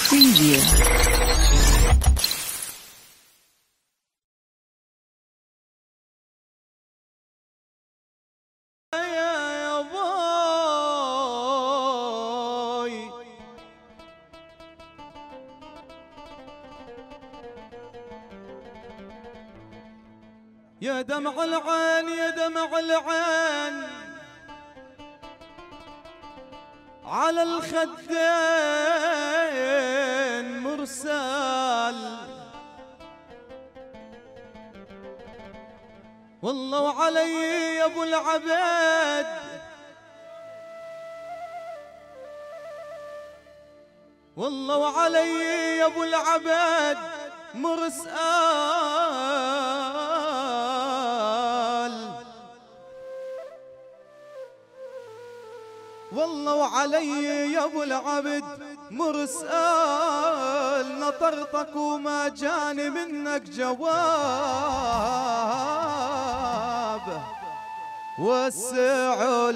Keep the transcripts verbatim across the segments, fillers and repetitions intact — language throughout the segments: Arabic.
Preview. يا دمع العين يا دمع العين على الخدين مرسال، والله وعلي يا ابو العبيد والله وعلي يا ابو العبيد مرسال، والله وعلي يا ابو العبد مرسال، نطرتك وما جاني منك جواب، وسعوا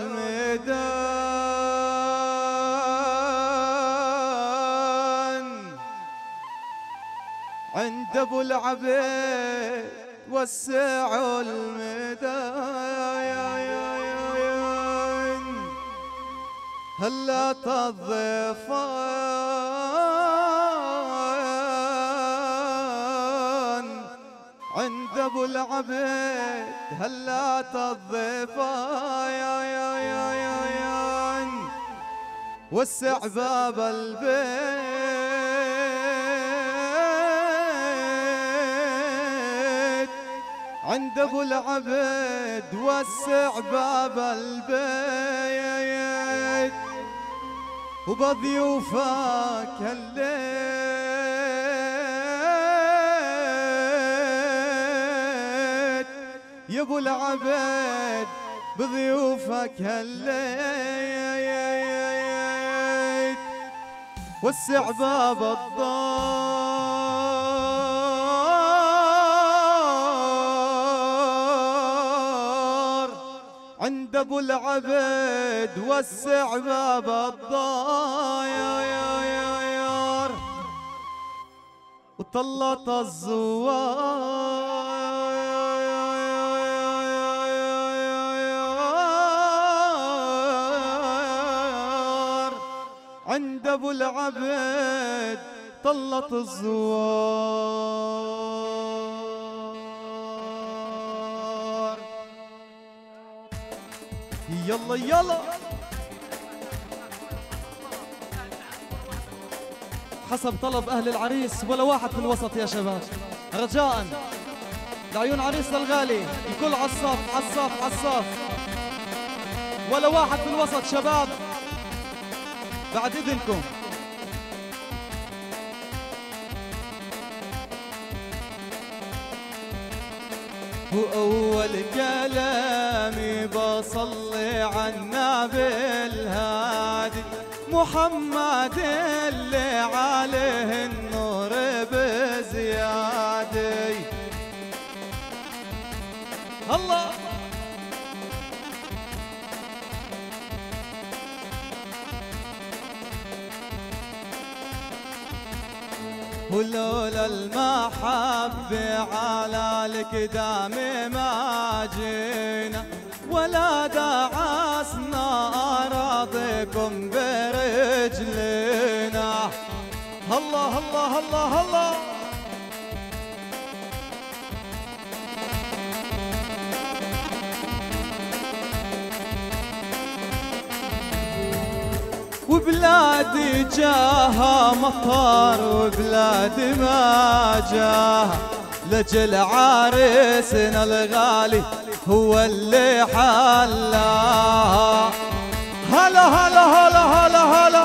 الميدان عند ابو العبيد، وسعوا الميدان هلا الضيفان عند ابو العبيد، هلا الضيفان وسع باب البيت عند ابو العبيد، وسع باب البيت وبضيوفك هليت يا ابو العبيد، بضيوفك هليت وسع باب الدار عند ابو العبيد، وسع باب الدار وطلت الزوار عند ابو العبيد، طلت الزوار. يلا يلا حسب طلب أهل العريس، ولا واحد في الوسط يا شباب رجاء، لعيون عريسنا الغالي الكل عالصف عالصف عالصف، ولا واحد في الوسط شباب بعد إذنكم. وأول كلامي بصلي عالنبي الهادي محمد اللي عليه النور بزيادة. الله ولولا المحبة على الكدام ما جينا، ولا دعسنا أراضيكم برجلنا. الله الله الله الله وبلادي جاها مطر وبلادي ما جاها، لجل عريسنا الغالي هو اللي حلاها. هلا هلا هلا هلا هلا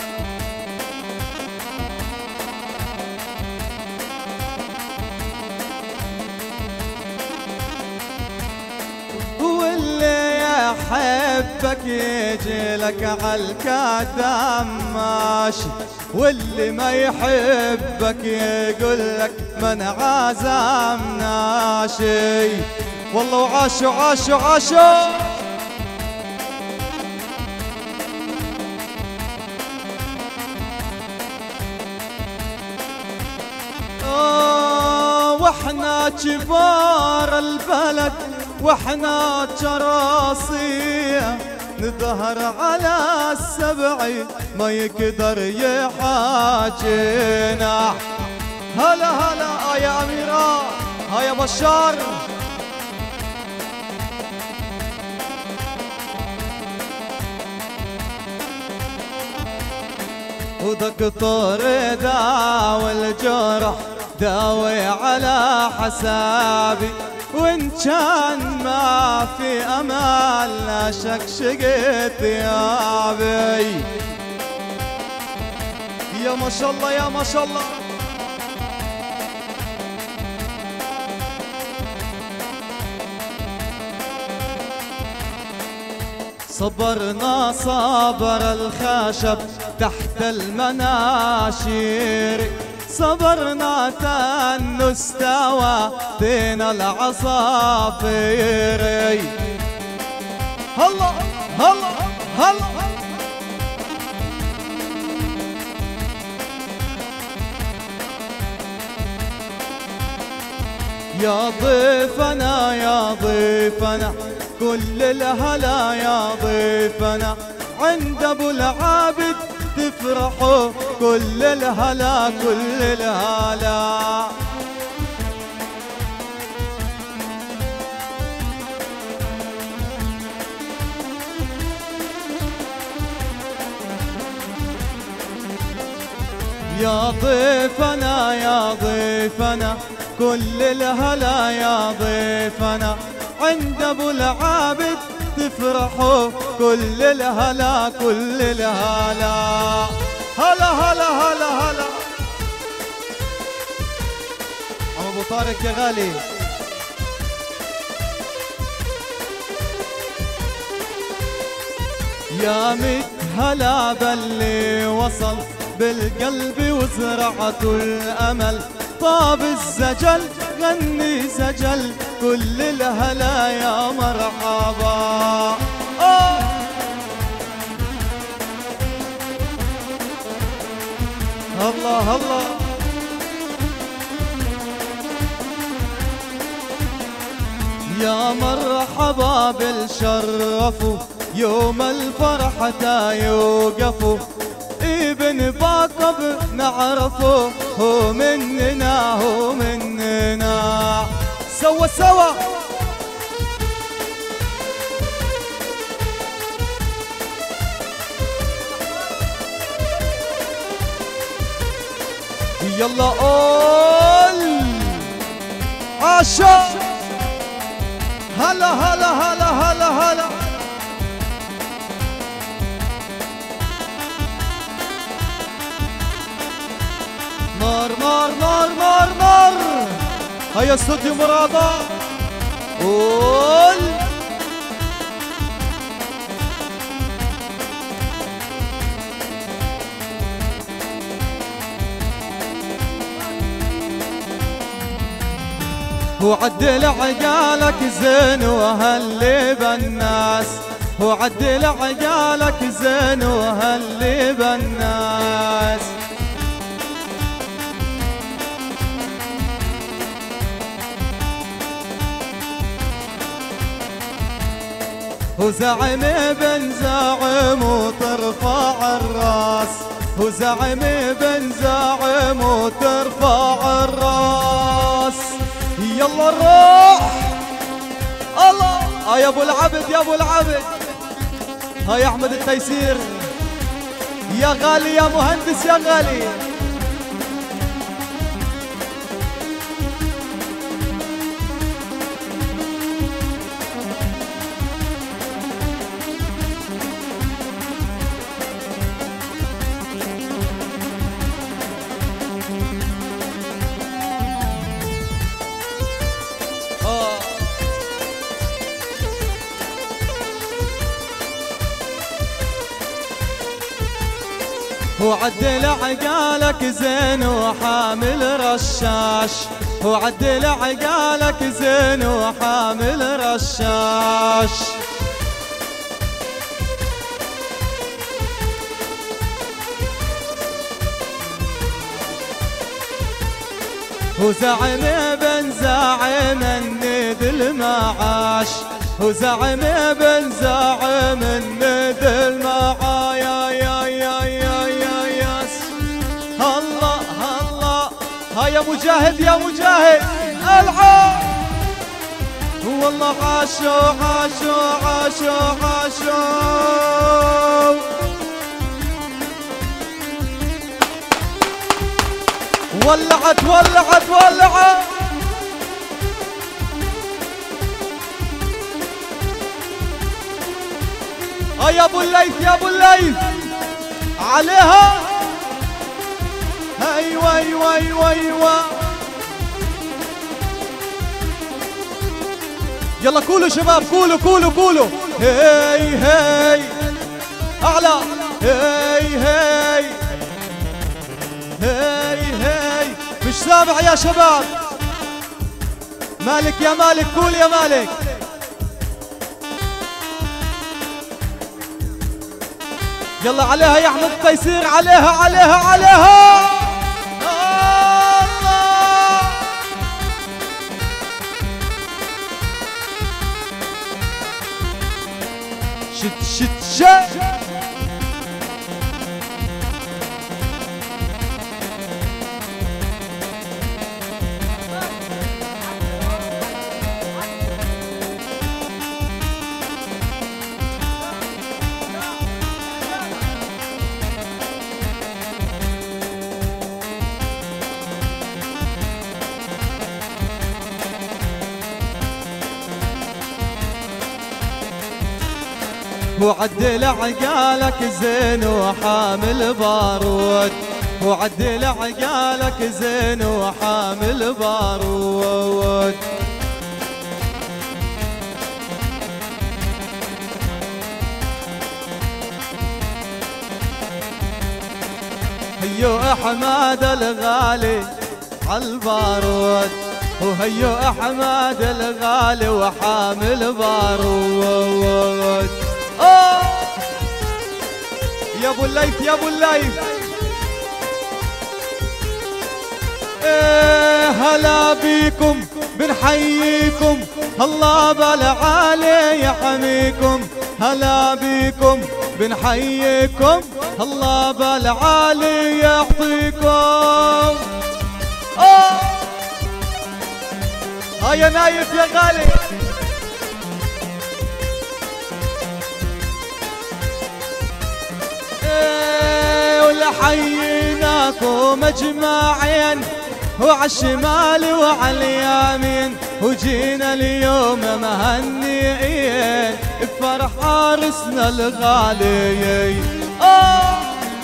واللي يحبك يجي لك عالكدام ماشي، واللي ما يحبك يقول لك من عزمنا شي. والله وعاشوا عاشوا عاشوا واحنا كبار البلد واحنا كراسيه نظهر على السبع ما يقدر يحاجينا. هلا هلا يا أميرة يا بشار. ودكتور داوي الجرح داوي على حسابي، وإن كان ما في أمل لا شكشق ثيابي. يا ما شاء الله يا ما شاء الله. صبرنا صبر الخشب تحت المناشير، صبرنا تن استوى بين العصافير. هلا هلا هلا يا ضيفنا يا ضيفنا كل الهلا يا ضيفنا، عند ابو العابد تفرحوا كل الهلا كل الهلا. يا ضيفنا يا ضيفنا كل الهلا يا ضيفنا، عند ابو العابد تفرحوا كل الهلا كل الهلا. هلا هلا هلا هلا عم ابو طارق يا غالي. يا مت هلا باللي وصل بالقلب وزرعته الامل، طاب الزجل غني زجل كل الهلا يا مرحبا. آه. الله الله يا مرحبا بالشرفوا يوم الفرحة يوقفوا، ابن باقب نعرفه هو مننا هو مننا. سوا سوا يلا قول عاشا. هلا هلا هلا هلا هلا نار نار نار نار نار. هيا استوديو مرادة قول. وعدل عقالك زين وهاللي بالناس، وعدل عقالك زين وهاللي بالناس. وزعم بن زعم وترفع الراس، وزعم بن زعم وترفع الراس. يلا نروح. الله يا ابو العبد يا ابو العبد. هاي احمد التيسير يا غالي يا مهندس يا غالي. وعدل عقالك زين وحامل رشاش، وعدل عقالك زين وحامل رشاش. وزعم بن زاعم الند المعاش، وزعم بن زاعم الند المعاش. يا يا يا يا يا يا الله الله. ها يا مجاهد يا مجاهد العب. والله عاشوا عاشوا عاشوا عاشوا. ولعت ولعت ولعت. اه يا ابو الليث يا ابو الليث عليها. ايوه ايوه ايوه ايوه. يلا قولوا شباب قولوا قولوا قولوا. هي هي اعلى. هي هي هي هي. مش سامع يا شباب. مالك يا مالك قول يا مالك. يلا عليها يا احمد تيسير. عليها عليها عليها. شت شت شت. وعدل عقالك زين وحامل بارود. وعدل عقالك زين وحامل بارود. هيو احمد الغالي عالبارود. وهيو احمد الغالي وحامل بارود. أوه. يا ابو الليث يا ابو الليث. ايه هلا بيكم بنحييكم. الله بالعالي يحميكم. هلا بيكم بنحييكم. الله بالعالي يعطيكم. اه ها يا نايف يا غالي. ولحييناكم اجمعين وعالشمال وعاليمين. وجينا اليوم مهنيين بفرح عرسنا الغالي. آه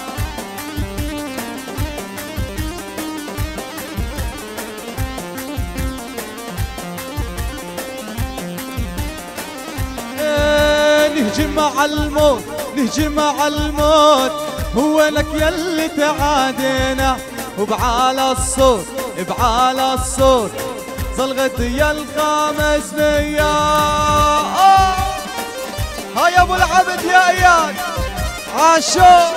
نهجم مع الموت نهجم مع الموت. هو لك يلي تعادينا. وبعالى الصوت بعالى الصوت زلغت يا الخامس مية. آه ها يا ابو العبد يا اياد عاشو.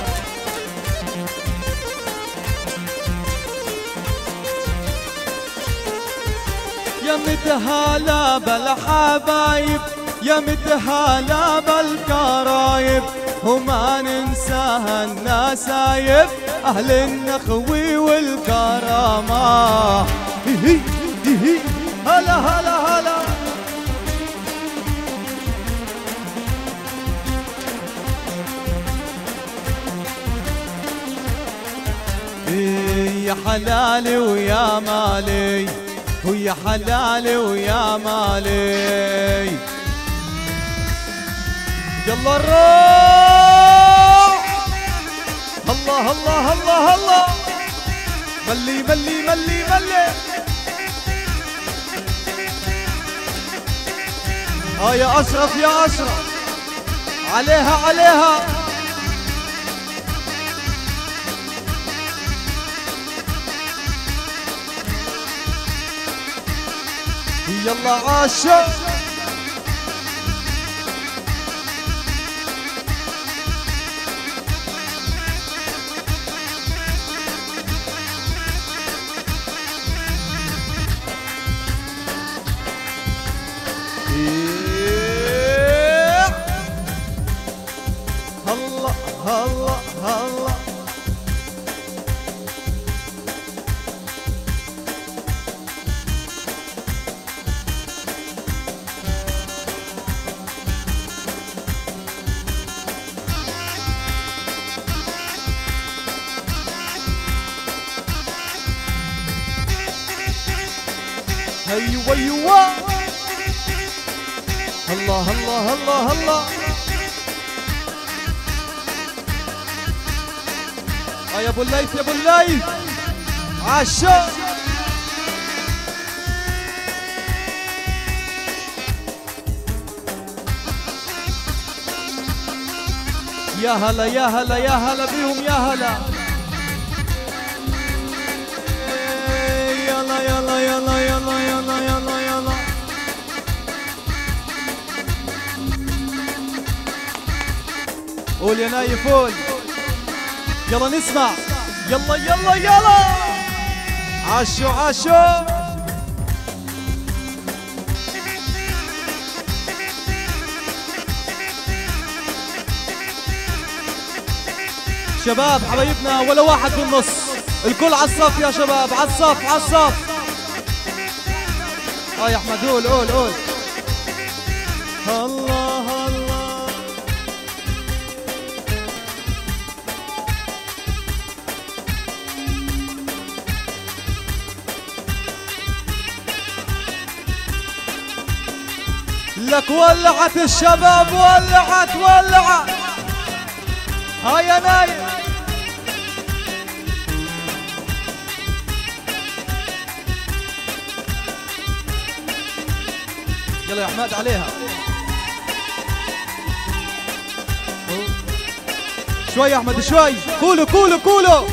يا متهالى بالحبايب يا متهالى بالكرايب. وما ننساها النسايب أهل النخوي والكرامة. هي هي هلا هلا هلا. يا حلالي ويا مالي ويا حلالي ويا مالي. يلا الروح. الله الله الله الله. ملي ملي ملي ملي. ها يا اشرف يا اشرف عليها عليها. يلا عاشق. ايوه ايوه الله الله الله الله آه يا ابو الليث يا ابو الليث عالشوق يا هلا يا هلا يا هلا بيهم يا هلا يلا يلا يلا يلا يلا يلا يلا قول يا نايف قول يلا نسمع يلا يلا يلا عاشو عاشو شباب حبايبنا ولا واحد بالنص الكل عالصف يا شباب عالصف عالصف اه يا احمد قول قول قول الله الله لك ولعت الشباب ولعت ولعت هاي يا نايم يلا يا احمد عليها شوي يا احمد شوي قولوا قولوا قولوا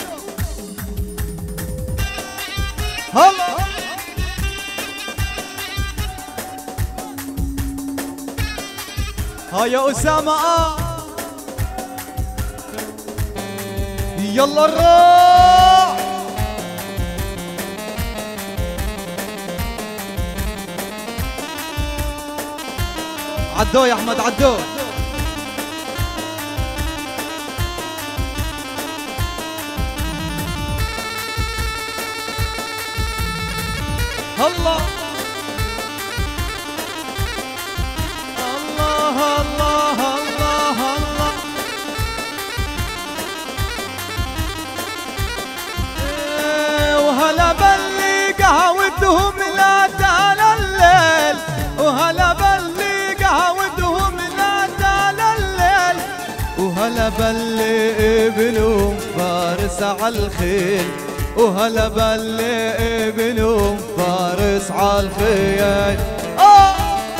هلا هاي يا اسامه اه يلا الروح عدو يا احمد عدو هلا الله الله الله الله إيه وهلا باللي قهوتهم لا تعالى الليل وهلا باللي قهوتهم لا تعالى الليل وهلا باللي ابنهم فارس على الخيل وهلا باللي ابنهم فارس على الخيل آه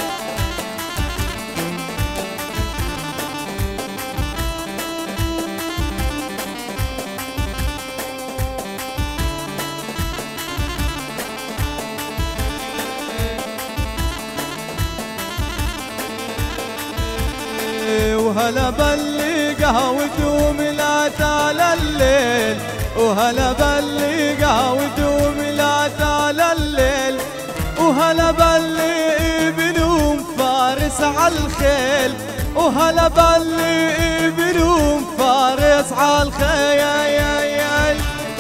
وهلا باللي قهوتهم لا تعالى الليل وهلا باللي قهوتهم لا تعالى الليل وهلا باللي ابنهم فارس على الخيل وهلا باللي ابنهم فارس على الخيل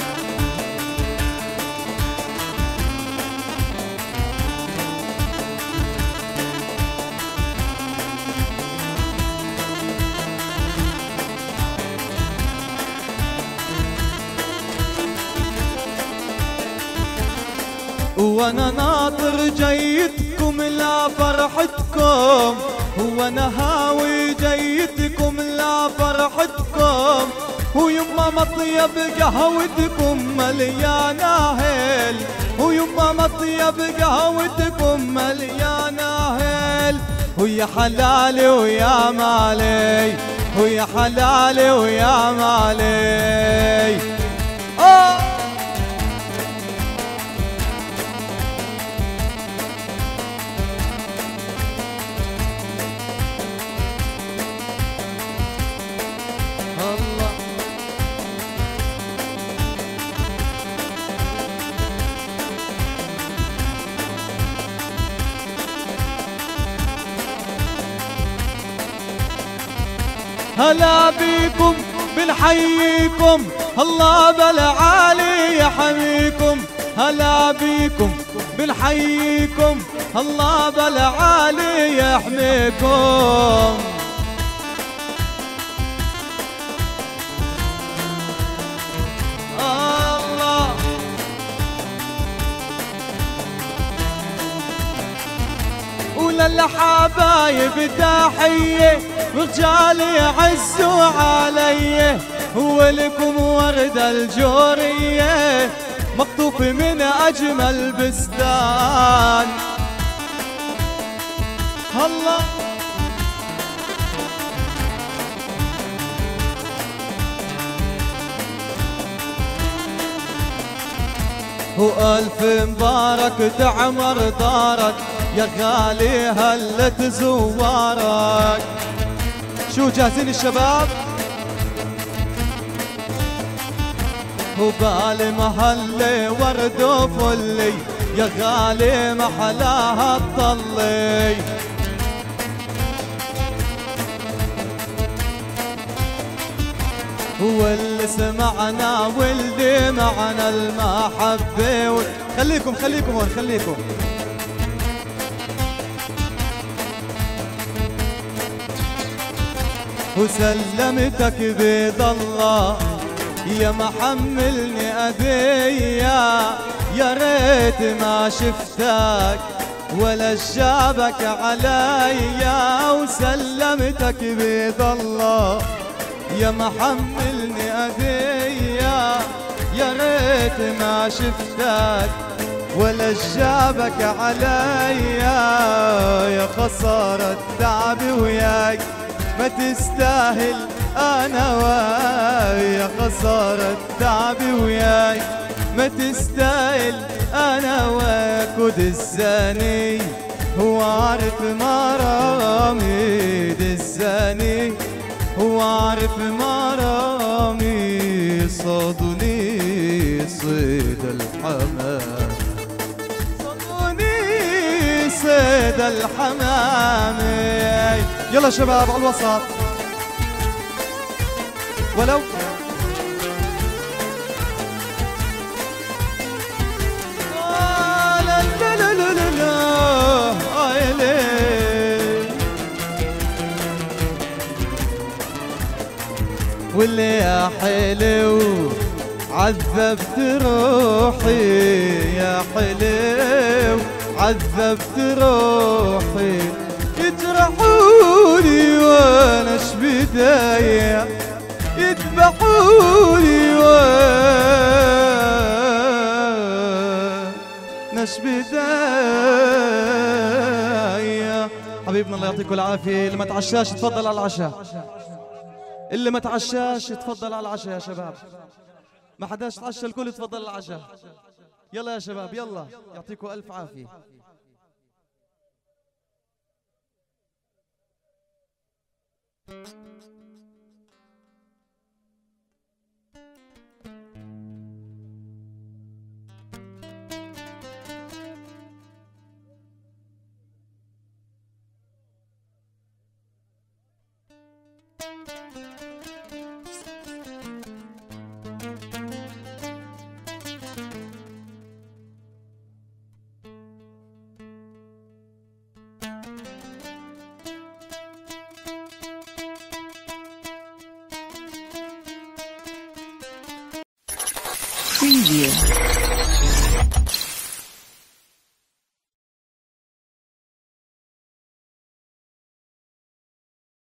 وانا ناطر جيتكم لا فرحتكم وانا هاوي جيتكم لا فرحتكم ويما مطيب قهوتكم مليانة هيل ويما مطيب قهوتكم مليانة هيل ويا حلالي ويا مالي ويا حلالي ويا مالي آه هلا بيكم بنحييكم الله بالعالي يحميكم هلا بيكم بنحييكم الله بالعالي يحميكم الله وللحبايب تحية ورجالي عزوا علي، ولكم وردة الجورية مقطوف من أجمل بستان. الله وألف مبارك تعمر دارك يا غالي هلت زوارك. شو جاهزين الشباب؟ وبالي محلي ورد وفلي يا غالي محلاها تطلي. واللي سمعنا واللي معنا المحبة. خليكم خليكم هون خليكم. وسلمتك بيد الله يا محملني أذية، يا ريت ما شفتك ولا جابك عليا. وسلمتك بيد الله يا محملني أذية، يا ريت ما شفتك ولا جابك عليا. يا خسارة تعبي وياك ما تستاهل أنا وياك، يا خسارة تعبي وياك ما تستاهل أنا وياك. ودزاني هو عارف مرامي، دزاني هو عارف مرامي. صادوني صيد الحمام، صادوني صيد الحمام. يلا شباب على الوسط ولو لا لا لا لا لا لا واللي يا حلو عذبت روحي، يا حلو عذبت روحي. يجرحوني وانا شبدايا، يذبحوني وانا شبدايا. حبيبنا الله يعطيكم العافية. اللي ما تعشاش تفضل على العشاء، اللي ما تعشاش تفضل على العشاء يا شباب. ما حداش تعشى الكل تفضل على العشاء. يلا يا شباب يلا، يعطيكم ألف عافية. Preview.